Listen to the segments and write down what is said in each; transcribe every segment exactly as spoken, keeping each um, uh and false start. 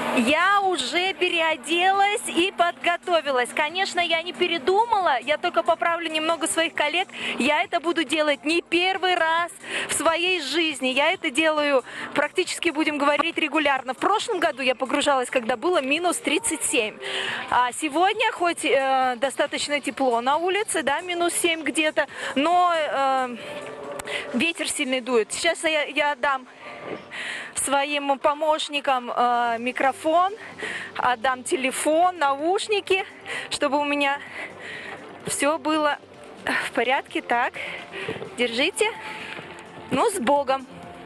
Я уже переоделась и подготовилась. Конечно, я не передумала, я только поправлю немного своих коллег. Я это буду делать не первый раз в своей жизни. Я это делаю практически, будем говорить, регулярно. В прошлом году я погружалась, когда было минус тридцать семь. А сегодня, хоть э, достаточно тепло на улице, да, минус семь где-то, но э, ветер сильный дует. Сейчас я, я отдам своим помощникам э, микрофон, отдам телефон, наушники, чтобы у меня все было в порядке. Так, держите. Ну, с Богом.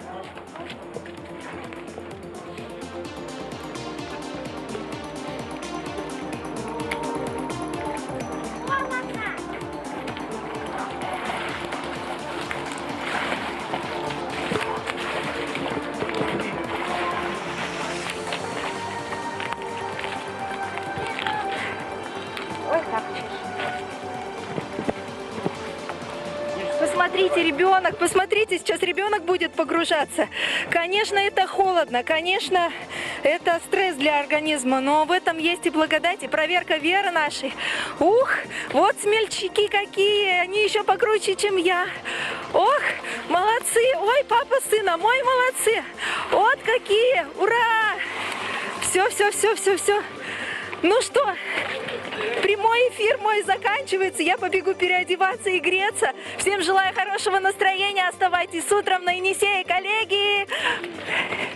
Посмотрите, ребенок, посмотрите, сейчас ребенок будет погружаться. Конечно, это холодно, конечно, это стресс для организма, но в этом есть и благодать, и проверка веры нашей. Ух, вот смельчаки какие, они еще покруче, чем я. Ох, молодцы, ой, папа с сыном, ой, молодцы. Вот какие, ура! Все, все, все, все, все. Ну что, прямой эфир мой заканчивается, я побегу переодеваться и греться. Всем желаю хорошего настроения, оставайтесь с утром на Енисее, коллеги!